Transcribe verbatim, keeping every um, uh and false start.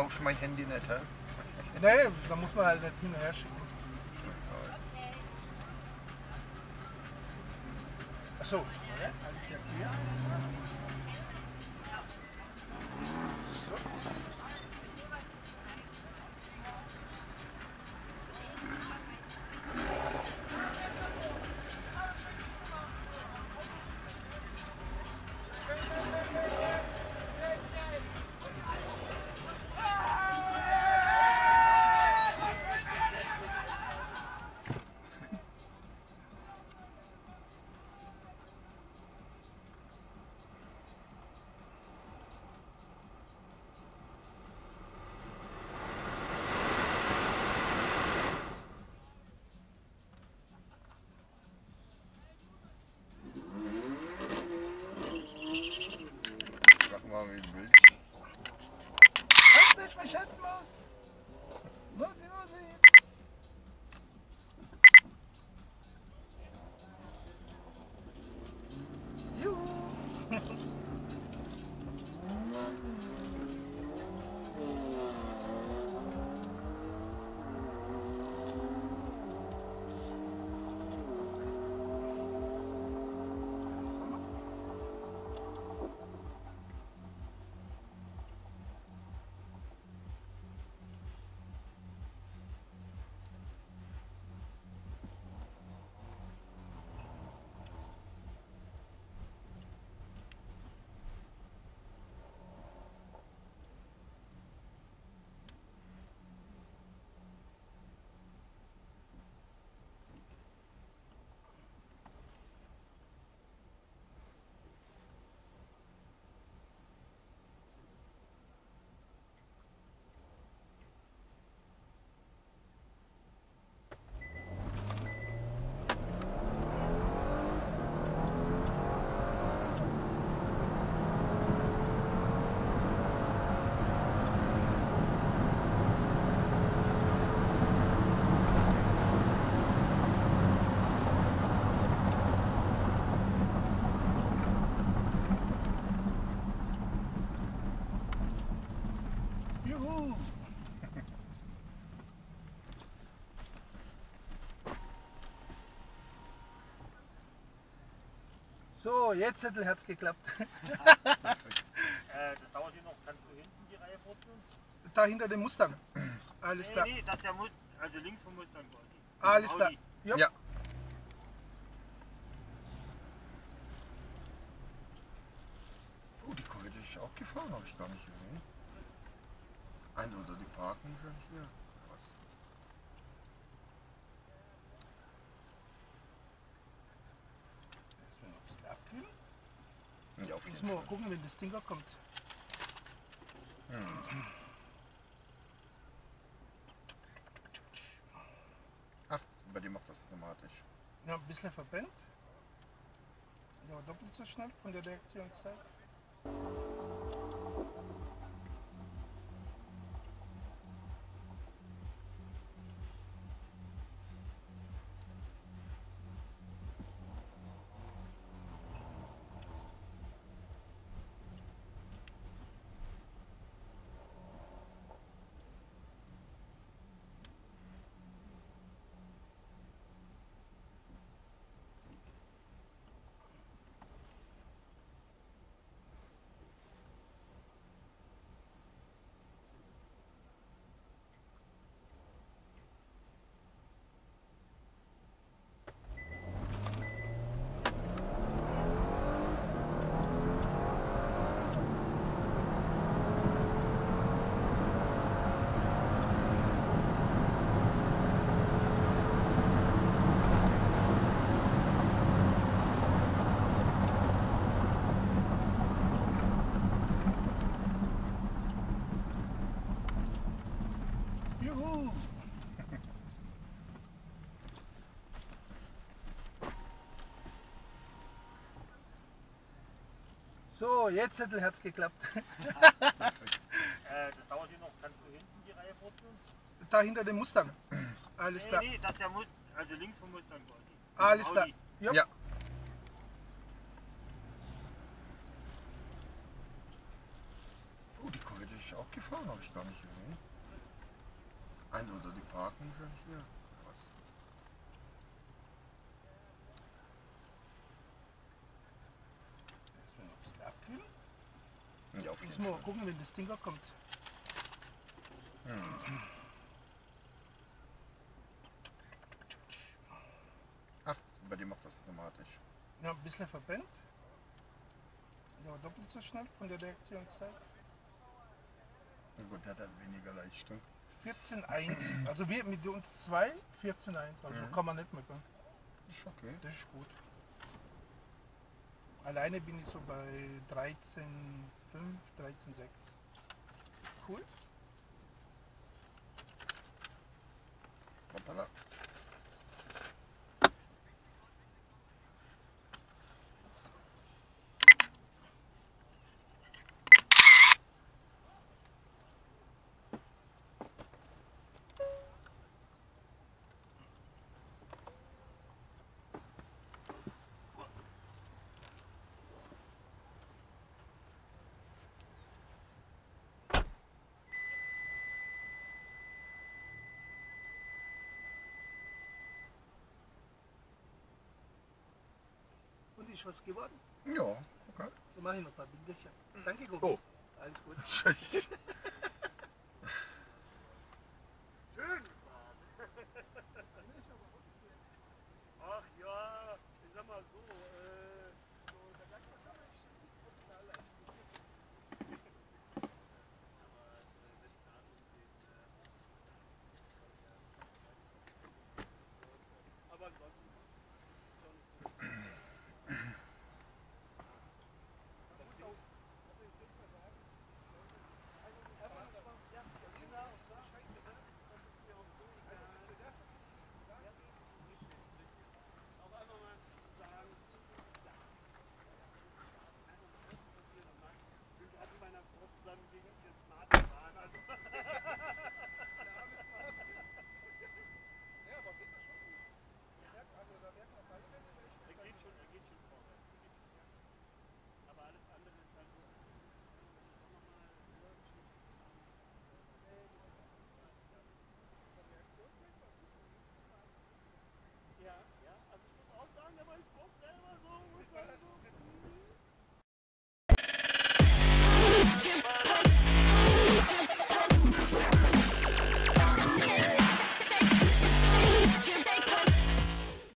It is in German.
brauchst du mein Handy nicht, hä? Nee, da muss man halt nicht hin und her schicken. Stimmt halt. Achso, alles klar, hier. Mal wie ein Bild. Kannst nicht, mein Schatzmaus. Musi, Musi. Juhu. Juhu. So, jetzt hat es geklappt. Äh, das dauert hier noch. Kannst du hinten die Reihe fortführen? Da hinter dem Mustang. Alles Nee, klar. nee, das der Must, also links vom Mustang quasi. Alles klar. Audi. Jo. Ja. Oh, die Korvette ist auch gefahren, habe ich gar nicht gesehen. Ein oder die parken schon hier. Was? Erstmal noch ein bisschen abkühlen. Ja, auf jeden Müssen wir mal Fall. gucken, wenn das Ding auch kommt. Hm. Ach, bei dir macht das automatisch. Ja, ein bisschen verbrennt. Ja, doppelt so schnell von der Reaktionszeit. Juhu! So, jetzt hat es geklappt. Äh, das dauert hier noch. Kannst du hinten die Reihe fortführen? Da hinter dem Mustang. Alles Nee, klar. nee, das der Must, also links vom Mustang quasi. Alles Audi. klar. Jo. Ja. Oh, die Korvette ist auch gefahren, habe ich gar gar nicht gesehen. Eindeutig parken schon hier. Was? Erstmal noch ein bisschen abkühlen. Ja, auf jeden Müssen wir mal Fall. gucken, wenn das Ding kommt. Hm. Ach, bei dir macht das automatisch. Ja, ein bisschen verbrennt. Der war doppelt so schnell von der Reaktionszeit. Na gut, der hat halt weniger Leistung. vierzehn eins. Also wir mit uns zwei, vierzehn eins. Also Mhm. kann man nicht meckern. Ist okay. Das ist gut. Alleine bin ich so bei dreizehn fünf, dreizehn sechs. Cool. Hoppala. Und ist was geworden? Ja, okay. Dann mache ich noch ein paar Bilderchen. Danke, Guck. Oh. Alles gut. Scheiße.